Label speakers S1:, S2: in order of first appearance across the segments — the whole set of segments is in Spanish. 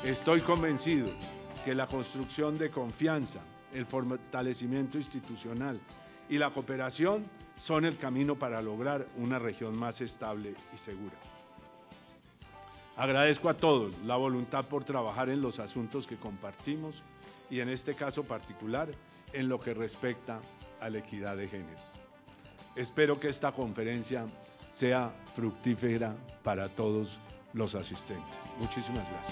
S1: Estoy convencido que la construcción de confianza, el fortalecimiento institucional y la cooperación son el camino para lograr una región más estable y segura. Agradezco a todos la voluntad por trabajar en los asuntos que compartimos y en este caso particular en lo que respecta a la equidad de género. Espero que esta conferencia sea fructífera para todos los asistentes. Muchísimas gracias.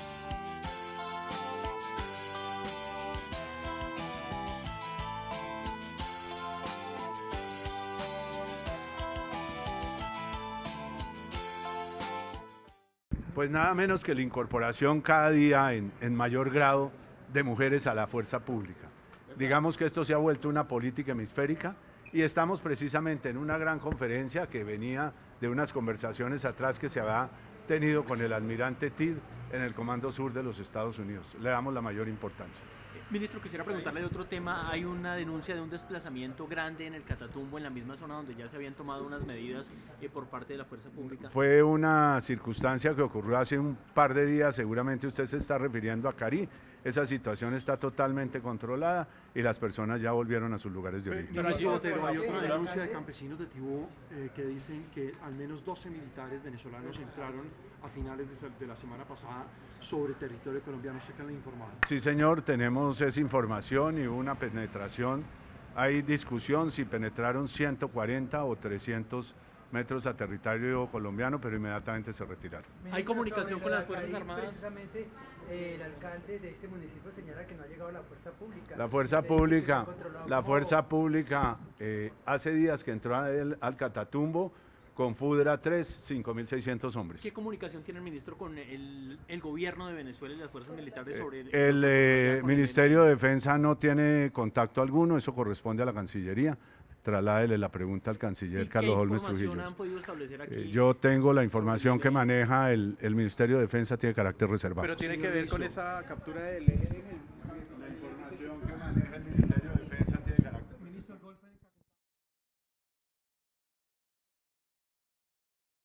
S1: Pues nada menos que la incorporación cada día en mayor grado de mujeres a la fuerza pública. Digamos que esto se ha vuelto una política hemisférica y estamos precisamente en una gran conferencia que venía de unas conversaciones atrás que se había tenido con el almirante Tidd en el Comando Sur de los Estados Unidos. Le damos la mayor importancia.
S2: Ministro, quisiera preguntarle de otro tema. Hay una denuncia de un desplazamiento grande en el Catatumbo, en la misma zona donde ya se habían tomado unas medidas por parte de la fuerza pública.
S1: Fue una circunstancia que ocurrió hace un par de días, seguramente usted se está refiriendo a Carí. Esa situación está totalmente controlada y las personas ya volvieron a sus lugares de origen.
S3: Pero hay otra denuncia de campesinos de Tibú que dicen que al menos 12 militares venezolanos entraron a finales de la semana pasada sobre territorio colombiano. ¿Usted qué le ha informado?
S1: Sí, señor, tenemos esa información y una penetración. Hay discusión si penetraron 140 o 300 metros a territorio colombiano, pero inmediatamente se retiraron.
S2: ¿Hay comunicación con las Fuerzas Armadas?
S4: Precisamente el alcalde de este municipio señala que no ha llegado la fuerza pública.
S1: La fuerza pública hace días que entró al Catatumbo con FUDRA 3, 5.600 hombres.
S2: ¿Qué comunicación tiene el ministro con el gobierno de Venezuela y las fuerzas militares sobre
S1: el Ministerio de Defensa no tiene contacto alguno, eso corresponde a la Cancillería. Trasládele la pregunta al canciller Carlos Holmes Trujillo. Yo tengo la información que maneja el Ministerio de Defensa, tiene carácter reservado.
S5: Pero tiene que ver con esa captura del ELN.